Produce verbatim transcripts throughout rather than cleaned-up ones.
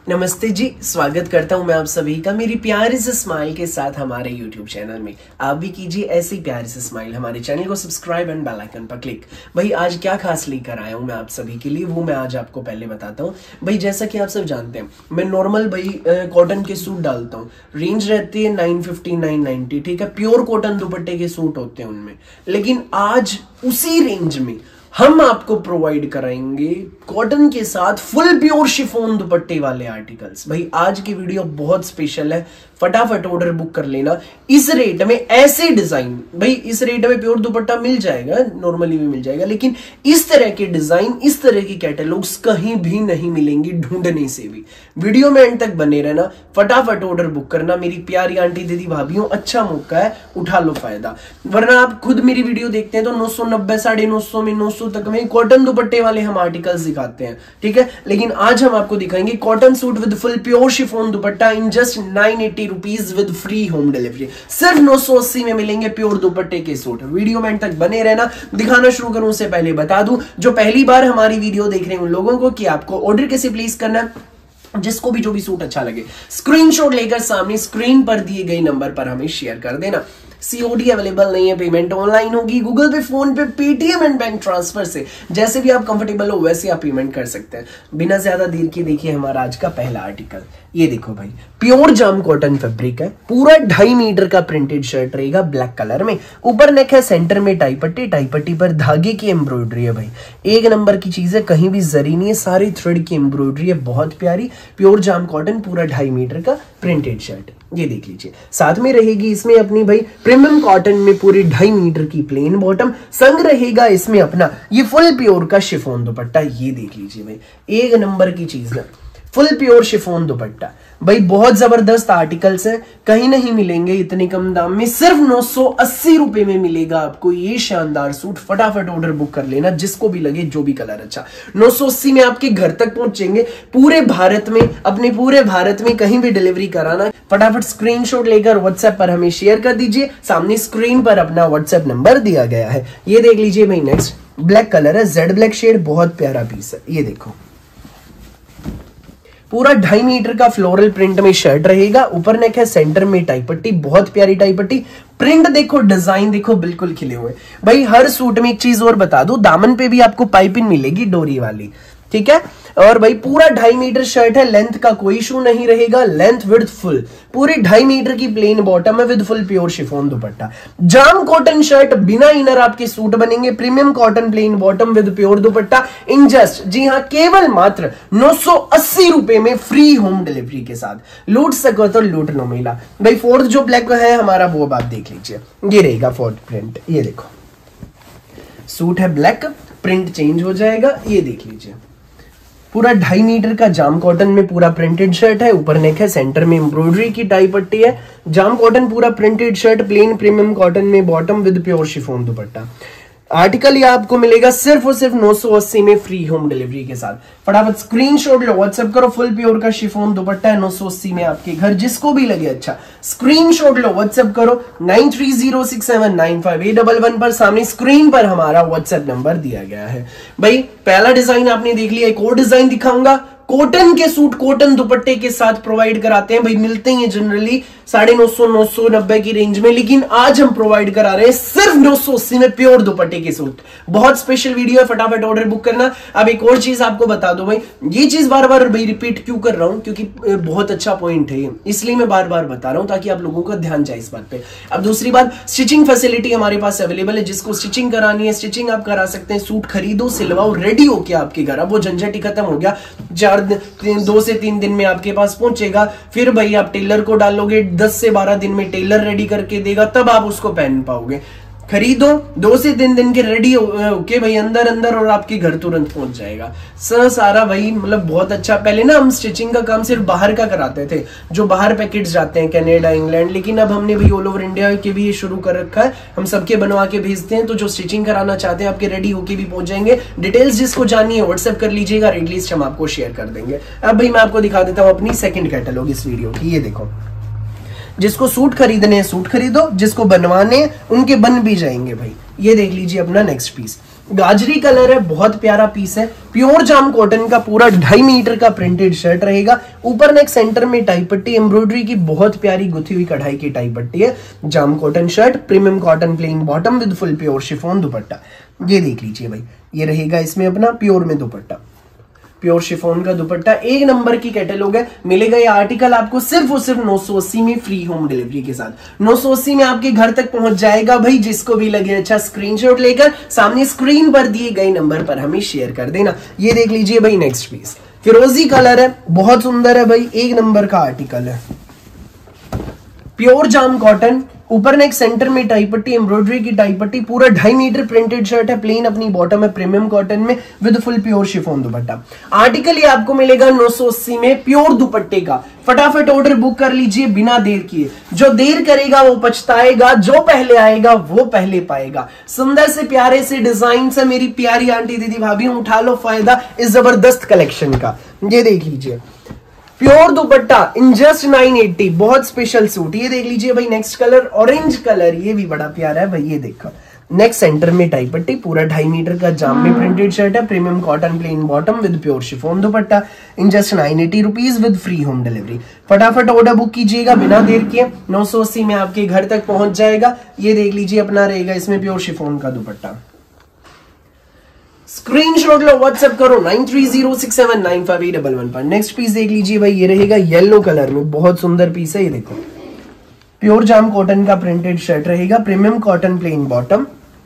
नमस्ते जी, स्वागत करता हूं मैं आप सभी का मेरी प्यारी से स्माइल के साथ हमारे यूट्यूब चैनल में। आप भी कीजिए ऐसी प्यारी से स्माइल, हमारे चैनल को सब्सक्राइब एंड बेल आइकन पर क्लिक। भाई आज क्या खास लेकर आया हूं मैं आप सभी के लिए, वो मैं आज आपको पहले बताता हूं। भाई जैसा कि आप सब जानते हैं, मैं नॉर्मल भाई कॉटन के सूट डालता हूँ, रेंज रहती है नाइन फिफ्टी नाइन नाइनटी, ठीक है। प्योर कॉटन दुपट्टे के सूट होते हैं उनमें, लेकिन आज उसी रेंज में हम आपको प्रोवाइड कराएंगे कॉटन के साथ फुल प्योर शिफॉन दुपट्टे वाले आर्टिकल्स। भाई आज की वीडियो बहुत स्पेशल है, फटाफट ऑर्डर बुक कर लेना। इस रेट में ऐसे डिजाइन, भाई इस रेट में प्योर दुपट्टा मिल जाएगा, नॉर्मली भी मिल जाएगा, लेकिन इस तरह के डिजाइन, इस तरह की कैटलॉग्स कहीं भी नहीं मिलेंगी ढूंढने से भी। वीडियो में एंड तक बने रहना, फटाफट ऑर्डर बुक करना मेरी प्यारी आंटी दीदी भाभीियों, अच्छा मौका है, उठा लो फायदा। वरना आप खुद मेरी वीडियो देखते हैं तो नौ सौ नब्बे साढ़े नौ सौ में नौ सौ तक में कॉटन दुपट्टे वाले हम आर्टिकल्स दिखाते हैं, ठीक है। लेकिन आज हम आपको दिखाएंगे cotton suit with full pure chiffon dupatta in just nine eighty rupees with free home delivery. सिर्फ नौ सौ अस्सी में मिलेंगे प्योर दुपट्टे के सूट। वीडियो में तक बने रहना। दिखाना शुरू करूं उससे पहले बता दूं, जो पहली बार हमारी वीडियो देख रहे हैं उन लोगों को, कि आपको ऑर्डर कैसे प्लेस करना है, जिसको भी जो भी सूट अच्छा लगे स्क्रीनशॉट लेकर सामने स्क्रीन पर दिए गए नंबर पर हमें शेयर कर देना। सीओडी अवेलेबल नहीं है, पेमेंट ऑनलाइन होगी, Google Pay, PhonePe, Paytm and bank transfer से, जैसे भी आप कंफर्टेबल हो वैसे आप पेमेंट कर सकते हैं। बिना ज्यादा देर के देखिए हमारा आज का पहला आर्टिकल। ये देखो भाई, प्योर जाम कॉटन फैब्रिक है, पूरा ढाई मीटर का प्रिंटेड शर्ट रहेगा ब्लैक कलर में। ऊपर नेक है, सेंटर में टाई पट्टी, टाई पट्टी पर धागे की एम्ब्रॉयडरी है। भाई एक नंबर की चीज है, कहीं भी जरी नहीं है, सारी थ्रेड की एम्ब्रॉयडरी है, बहुत प्यारी। प्योर जाम कॉटन, पूरा ढाई मीटर का प्रिंटेड शर्ट, ये देख लीजिए। साथ में रहेगी इसमें अपनी भाई प्रीमियम कॉटन में पूरी ढाई मीटर की प्लेन बॉटम, संग रहेगा इसमें अपना ये फुल प्योर का शिफॉन दुपट्टा। ये देख लीजिए भाई, एक नंबर की चीज है, फुल प्योर शिफॉन दुपट्टा। भाई बहुत जबरदस्त आर्टिकल्स हैं, कहीं नहीं मिलेंगे इतने कम दाम में। सिर्फ नौ सौ अस्सी रुपए में मिलेगा आपको ये शानदार सूट। फटाफट ऑर्डर बुक कर लेना, जिसको भी लगे, जो भी कलर अच्छा। नौ सौ अस्सी में आपके घर तक पहुंचेंगे, पूरे भारत में, अपने पूरे भारत में कहीं भी डिलीवरी कराना। फटाफट स्क्रीनशॉट लेकर व्हाट्सएप पर हमें शेयर कर दीजिए, सामने स्क्रीन पर अपना व्हाट्सएप नंबर दिया गया है। ये देख लीजिए भाई, नेक्स्ट ब्लैक कलर है, जेड ब्लैक शेड, बहुत प्यारा पीस है। ये देखो, पूरा ढाई मीटर का फ्लोरल प्रिंट में शर्ट रहेगा, ऊपर नेक है, सेंटर में टाई पट्टी, बहुत प्यारी टाई पट्टी। प्रिंट देखो, डिजाइन देखो, बिल्कुल खिले हुए। भाई हर सूट में एक चीज और बता दूं, दामन पे भी आपको पाइपिंग मिलेगी डोरी वाली, ठीक है। और भाई पूरा ढाई मीटर शर्ट है, लेंथ का कोई इशू नहीं रहेगा, लेंथ विड्थ फुल, पूरी ढाई मीटर की प्लेन बॉटम है with full pure chiffon dupatta. Jam cotton shirt, बिना इनर आपके सूट बनेंगे, premium cotton plain bottom with pure dupatta in just, जी हाँ, केवल मात्र नौ सौ अस्सी रुपए में फ्री होम डिलीवरी के साथ। लूट सको तो लूट लो मेला। भाई फोर्थ जो ब्लैक है हमारा, वो बात देख लीजिए, ये रहेगा फोर्थ प्रिंट। ये देखो, सूट है ब्लैक, प्रिंट चेंज हो जाएगा, ये देख लीजिए। पूरा ढाई मीटर का जाम कॉटन में पूरा प्रिंटेड शर्ट है, ऊपर नेक है, सेंटर में एम्ब्रॉयडरी की टाई पट्टी है। जाम कॉटन पूरा printed shirt, plain premium cotton में bottom with pure chiffon dupatta. Article ये आपको मिलेगा सिर्फ और सिर्फ नौ सौ अस्सी में फ्री होम डिलीवरी के साथ। फटाफट स्क्रीनशॉट लो, व्हाट्सएप करो, फुल प्योर का शिफॉन दुपट्टा है, नौ सौ अस्सी में आपके घर, जिसको भी लगे अच्छा। स्क्रीनशॉट लो, व्हाट्सएप करो nine three zero six seven nine five eight one one पर, सामने स्क्रीन पर हमारा व्हाट्सएप नंबर दिया गया है। भाई पहला डिजाइन आपने देख लिया, एक और डिजाइन दिखाऊंगा। कॉटन के सूट कॉटन दुपट्टे के साथ प्रोवाइड कराते हैं, भाई मिलते हैं जनरली साढ़े नौ सौ नौ सौ नब्बे की रेंज में, लेकिन आज हम प्रोवाइड करा रहे हैं सिर्फ नौ सौ अस्सी में प्योर दुपट्टे के सूट। बहुत स्पेशल वीडियो है, फटाफट ऑर्डर बुक करना। अब एक और चीज आपको बता दो भाई, ये चीज बार बार भाई रिपीट क्यों कर रहा हूं, क्योंकि बहुत अच्छा पॉइंट है, इसलिए मैं बार बार बता रहा हूं ताकि आप लोगों का ध्यान जाए इस बात पे। अब दूसरी बात, स्टिचिंग फैसिलिटी हमारे पास अवेलेबल है, जिसको स्टिचिंग करानी है स्टिचिंग आप करा सकते हैं। सूट खरीदो, सिलवाओ, रेडी हो के आपके घर, अब वो झंझट ही खत्म हो गया। चार दो से तीन दिन में आपके पास पहुंचेगा, फिर भाई आप टेलर को डालोगे, दस से बारह दिन में टेलर रेडी करके देगा, तब आप उसको पहन पाओगे। खरीदो, दो से तीन दिन के रेडी ओके भाई, अंदर अंदर और आपके घर तुरंत पहुंच जाएगा। सर सारा भाई मतलब बहुत अच्छा। पहले ना हम स्टिचिंग का काम सिर्फ बाहर का कराते थे, जो बाहर पैकेट्स जाते हैं कनाडा, इंग्लैंड, लेकिन अब हमने भाई ऑल ओवर इंडिया के भी ये शुरू कर रखा है, हम सबके बनवा के भेजते हैं। तो जो स्टिचिंग कराना चाहते हैं आपके रेडी होके भी पहुंच जाएंगे। डिटेल्स जिसको जाननी है व्हाट्सएप कर लीजिएगा, रेट लिस्ट हम आपको शेयर कर देंगे। अब भाई मैं आपको दिखा देता हूँ अपनी सेकंड कैटलॉग इस वीडियो की। ये देखो, जिसको सूट खरीदने हैं सूट खरीदो, जिसको बनवाने उनके बन भी जाएंगे भाई। ये देख लीजिए अपना नेक्स्ट पीस, गाजरी कलर है, बहुत प्यारा पीस है, प्योर जाम कॉटन का पूरा ढाई मीटर का प्रिंटेड शर्ट रहेगा। ऊपर नेक सेंटर में टाई पट्टी एम्ब्रॉयडरी की बहुत प्यारी गुथी हुई कढ़ाई की टाई पट्टी है। जाम cotton shirt, premium cotton plain bottom with full pure chiffon dupatta. ये देख लीजिए भाई, ये रहेगा इसमें अपना प्योर में दुपट्टा, प्योर शिफॉन का दुपट्टा। एक नंबर की कैटलॉग है। मिलेगा ये आर्टिकल आपको सिर्फ और सिर्फ नौ सौ अस्सी में फ्री होम डिलीवरी के साथ। नौ सौ अस्सी में आपके घर तक पहुंच जाएगा भाई। जिसको भी लगे अच्छा स्क्रीनशॉट लेकर सामने स्क्रीन पर दिए गए नंबर पर हमें शेयर कर देना। ये देख लीजिए भाई, नेक्स्ट पीस फिरोजी कलर है, बहुत सुंदर है भाई, एक नंबर का आर्टिकल है, प्योर जाम कॉटन। ऊपर नेक सेंटर में टाई पट्टी एम्ब्रॉयडरी की टाई पट्टी, पूरा ढाई मीटर प्रिंटेड शर्ट है, प्लेन अपनी बॉटम है, प्रीमियम कॉटन में with full pure chiffon dupatta. Article ये आपको मिलेगा नौ सौ अस्सी में प्योर दुपट्टे का। फटाफट ऑर्डर बुक कर लीजिए बिना देर किए। जो देर करेगा वो पछताएगा, जो पहले आएगा वो पहले पाएगा। सुंदर से प्यारे से डिजाइन से मेरी प्यारी आंटी दीदी भाभी उठा लो फायदा इस जबरदस्त कलेक्शन का। ये देख लीजिए, pure dupatta in just nine eighty, बहुत स्पेशल सूट। ये देख लीजिए भाई, नेक्स्ट कलर ऑरेंज कलर, ये भी बड़ा प्यारा है भाई। ये देखो, नेक्स्ट सेंटर में टाई पट्टी, पूरा ढाई मीटर का जाम में प्रिंटेड शर्ट है, premium cotton plain bottom with pure chiffon dupatta in just nine eighty rupees with free home delivery. फटाफट ऑर्डर बुक कीजिएगा बिना देर किए, नौ सौ अस्सी में आपके घर तक पहुंच जाएगा। ये देख लीजिए, अपना रहेगा इसमें प्योर शिफॉन का दुपट्टा। स्क्रीनशॉट लो, व्हाट्सएप करो nine three zero six seven nine five eight one one पर। नेक्स्ट पीस देख लीजिए भाई, ये रहेगा येलो कलर में, बहुत सुंदर पीस है। ये देखो, प्योर जाम कॉटन का प्रिंटेड शर्ट रहेगा, प्रीमियम कॉटन प्लेन बॉटम,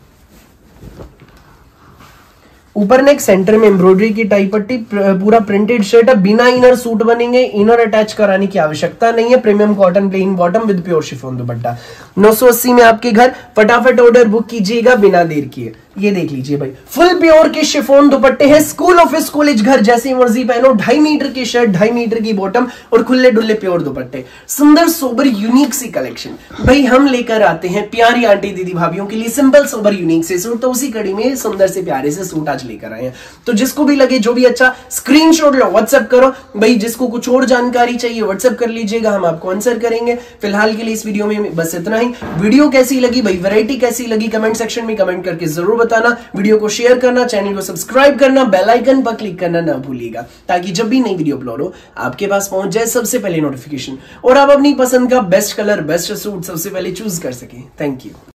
ऊपर नेक सेंटर में एम्ब्रॉयडरी की टाई पट्टी, पूरा प्रिंटेड शर्ट है। बिना इनर सूट बनेंगे, इनर अटैच कराने की आवश्यकता नहीं है। Premium cotton plain bottom with pure chiffon dupatta. नौ सौ अस्सी में आपके घर। फटाफट ऑर्डर बुक कीजिएगा बिना देर किए। ये देख लीजिए भाई, फुल प्योर के शिफॉन दुपट्टे हैं। स्कूल ऑफिस कॉलेज घर जैसी मर्जी पहनो। ढाई मीटर की शर्ट, ढाई मीटर की बॉटम और खुले डुल्ले प्योर दुपट्टे। सुंदर सोबर यूनिक सी कलेक्शन भाई हम लेकर आते हैं प्यारी आंटी दीदी भाभीियों के लिए। सिंपल सोबर यूनिक से सूट, तो उसी कड़ी में सुंदर से प्यारे से सूट आज लेकर आए हैं। तो जिसको भी लगे, जो भी अच्छा, स्क्रीनशॉट लो, व्हाट्सएप करो भाई। जिसको कुछ और जानकारी चाहिए व्हाट्सएप कर लीजिएगा, हम आपको आंसर करेंगे। फिलहाल के लिए इस वीडियो में बस इतना ही। वीडियो कैसी लगी भाई, वैरायटी कैसी लगी, कमेंट सेक्शन में कमेंट करके जरूर बताना। वीडियो को शेयर करना, चैनल को सब्सक्राइब करना, बेल आइकन पर क्लिक करना ना भूलिएगा, ताकि जब भी नई वीडियो अपलोड हो आपके पास पहुंच जाए सबसे पहले नोटिफिकेशन, और आप अपनी पसंद का बेस्ट कलर, बेस्ट सूट सबसे पहले चूज कर सकें। Thank you.